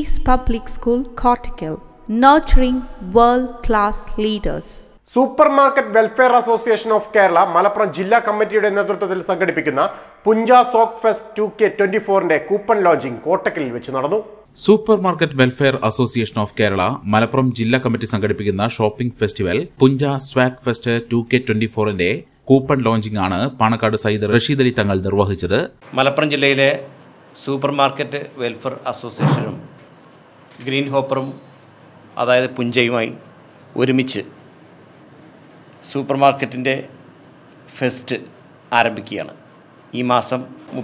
Peace Public School, Cortical, nurturing world-class leaders. Supermarket welfare association of Kerala Malappuram ജില്ലാ കമ്മിറ്റിയുടെ നേതൃത്വത്തിൽ സംഘടിപ്പിക്കുന്ന പുഞ്ച സോക്ക് ഫെസ്റ്റ് 2K24 കൂപ്പൺ ലോഞ്ചിംഗ് കോട്ടക്കലിൽ വെച്ച് നടന്നു. Supermarket welfare association of Kerala Malappuram ജില്ലാ കമ്മിറ്റി സംഘടിപ്പിക്കുന്ന ഷോപ്പിംഗ് ഫെസ്റ്റിവൽ പുഞ്ച സ്വാഗ് ഫെസ്റ്റ് 2K24 കൂപ്പൺ ലോഞ്ചിംഗ് ആണ് പാണക്കാട് സയ്യിദ് റഷീദ് അലി തങ്ങൾ നിർവഹിച്ചത്. മലപ്പുറം ജില്ലയിലെ സൂപ്പർമാർക്കറ്റ് വെൽഫെയർ അസോസിയേഷനും ഗ്രീൻ ഹോപ്പറും അതായത് പുഞ്ചയുമായി ഒരുമിച്ച് സൂപ്പർമാർക്കറ്റിൻ്റെ ഫെസ്റ്റ് ആരംഭിക്കുകയാണ്. ഈ മാസം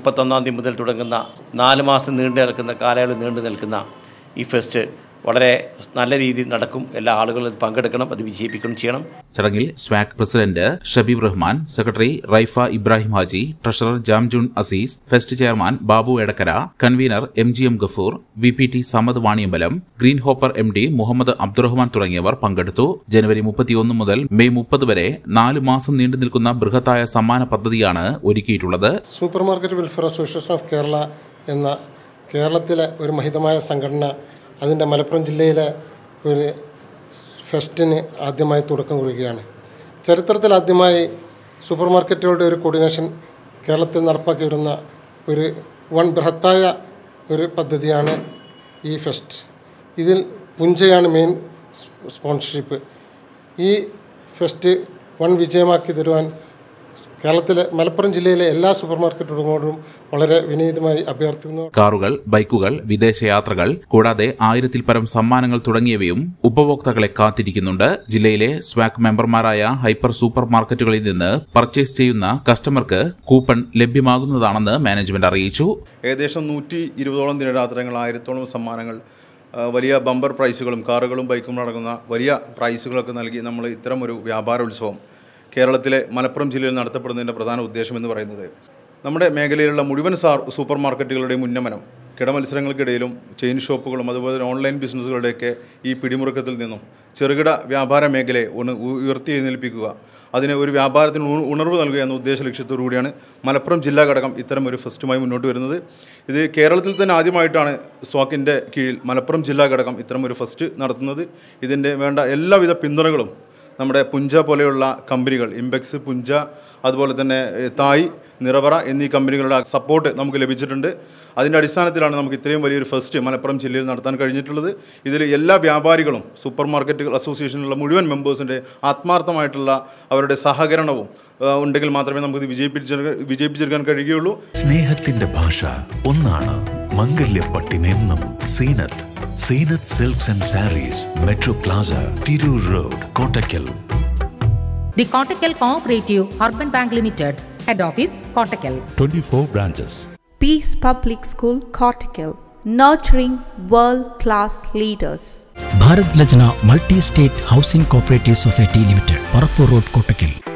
31 മുതൽ തുടങ്ങുന്ന 4 മാസം നീണ്ടു നിൽക്കുന്ന കാലയളവ് നീണ്ടു നിൽക്കുന്ന ഈ ഫെസ്റ്റ് വളരെ നല്ല രീതിയിൽ നടക്കും. എല്ലാ ആളുകളും ഇത് പങ്കെടുക്കണം, അത് വിജയിപ്പിക്കുകയും ചെയ്യണം. ചടങ്ങിൽ സ്വാഗ് president Shabeeb Rahman, secretary Raifa Ibrahim Haji, treasurer Jamjun Aziz, fest chairman Babu Edakkara, convener MGM Gafoor, VPT Samad Vaniyambalam, green hopper MD Muhammad Abdurahman തുടങ്ങിയവർ പങ്കെടുത്തു. ജനുവരി 31 മുതൽ മെയ് 30 വരെ 4 മാസം നീണ്ടു നിൽക്കുന്ന ബൃഹത്തായ സമ്മാന പദ്ധതിയാണ് ഒരുക്കിയിട്ടുള്ളത്. Supermarket welfare association of Kerala എന്ന കേരളത്തിലെ ഒരു മഹിതമായ സംഘടന അതിൻ്റെ മലപ്പുറം ജില്ലയിലെ ഒരു ഫെസ്റ്റിന് ആദ്യമായി തുടക്കം കുറിക്കുകയാണ്. ചരിത്രത്തിൽ ആദ്യമായി സൂപ്പർ മാർക്കറ്റുകളുടെ ഒരു കോർഡിനേഷൻ കേരളത്തിൽ നടപ്പാക്കി വരുന്ന ഒരു ബൃഹത്തായ ഒരു പദ്ധതിയാണ് ഈ ഫെസ്റ്റ്. ഇതിൽ പുഞ്ചയാണ് മെയിൻ സ്പോൺസർഷിപ്പ്. ഈ ഫെസ്റ്റ് വിജയമാക്കി തരുവാൻ കേരളത്തിലെ മലപ്പുറം ജില്ലയിലെ എല്ലാ സൂപ്പർ മാർക്കറ്റുകളോടും വളരെ വിനീതമായി അഭ്യർത്ഥിക്കുന്നു. കാറുകൾ, ബൈക്കുകൾ, വിദേശയാത്രകൾ കൂടാതെ 1000-ൽ പരം സമ്മാനങ്ങൾ തുടങ്ങിയവയും ഉപഭോക്താക്കളെ കാത്തിരിക്കുന്നുണ്ട്. ജില്ലയിലെ സ്വാഗ് മെമ്പർമാരായ ഹൈപ്പർ സൂപ്പർ മാർക്കറ്റുകളിൽ നിന്ന് പർച്ചേസ് ചെയ്യുന്ന കസ്റ്റമർക്ക് കൂപ്പൺ ലഭ്യമാകുന്നതാണെന്ന് മാനേജ്മെന്റ് അറിയിച്ചു. ഏകദേശം 120ഓളം ദിനരാത്രങ്ങൾ, 1000ഓളം സമ്മാനങ്ങൾ, വലിയ ബമ്പർ പ്രൈസുകളും കാറുകളും ബൈക്കും അടങ്ങുന്ന വലിയ പ്രൈസുകളൊക്കെ നൽകി നമ്മൾ ഇത്തരം ഒരു വ്യാപാരോത്സവം കേരളത്തിലെ മലപ്പുറം ജില്ലയിൽ നടത്തപ്പെടുന്നതിൻ്റെ പ്രധാന ഉദ്ദേശം എന്ന് പറയുന്നത് നമ്മുടെ മേഖലയിലുള്ള മുഴുവൻ സൂപ്പർ മാർക്കറ്റുകളുടെയും ഉന്നമനം, കിടമത്സരങ്ങൾക്കിടയിലും ചെയിൻ ഷോപ്പുകളും അതുപോലെ ഓൺലൈൻ ബിസിനസ്സുകളുടെയൊക്കെ ഈ പിടിമുറുക്കത്തിൽ നിന്നും ചെറുകിട വ്യാപാര മേഖലയെ ഉയർത്തി എഴുന്നേൽപ്പിക്കുക, അതിന് ഒരു വ്യാപാരത്തിന് ഉണർവ് നൽകുക എന്ന ഉദ്ദേശ ലക്ഷ്യത്തോടുകൂടിയാണ് മലപ്പുറം ജില്ലാ ഘടകം ഇത്തരം ഒരു ഫെസ്റ്റുമായി മുന്നോട്ട് വരുന്നത്. ഇത് കേരളത്തിൽ തന്നെ ആദ്യമായിട്ടാണ് സ്വാക്കിൻ്റെ കീഴിൽ മലപ്പുറം ജില്ലാ ഘടകം ഇത്തരം ഒരു ഫെസ്റ്റ് നടത്തുന്നത്. ഇതിൻ്റെ വേണ്ട എല്ലാവിധ പിന്തുണകളും നമ്മുടെ പുഞ്ച പോലെയുള്ള കമ്പനികൾ, ഇംപെക്സ്, പുഞ്ച, അതുപോലെ തന്നെ തായ്, നിറവറ എന്നീ കമ്പനികളുടെ സപ്പോർട്ട് നമുക്ക് ലഭിച്ചിട്ടുണ്ട്. അതിൻ്റെ അടിസ്ഥാനത്തിലാണ് നമുക്ക് ഇത്രയും വലിയൊരു ഫെസ്റ്റ് മലപ്പുറം ജില്ലയിൽ നടത്താൻ കഴിഞ്ഞിട്ടുള്ളത്. ഇതിൽ എല്ലാ വ്യാപാരികളും സൂപ്പർ മാർക്കറ്റ് അസോസിയേഷനിലുള്ള മുഴുവൻ മെമ്പേഴ്സിൻ്റെ ആത്മാർത്ഥമായിട്ടുള്ള അവരുടെ സഹകരണവും ഉണ്ടെങ്കിൽ മാത്രമേ നമുക്ക് വിജയിപ്പിച്ചെടുക്കാൻ കഴിയുകയുള്ളൂ. സ്നേഹത്തിൻ്റെ ഭാഷ ഒന്നാണ്. മംഗല്യപ്പട്ടിനെന്നും Zeenath Silks and Sarees, Metro Plaza, Tirur Road, Kottakkal. The Kottakkal Cooperative Urban Bank Limited, Head Office, Kottakkal. 24 branches. Peace Public School, Cortical, nurturing world-class leaders. Bharat Lajna Multi-State Housing Cooperative Society Limited, Parapur Road, Kottakkal.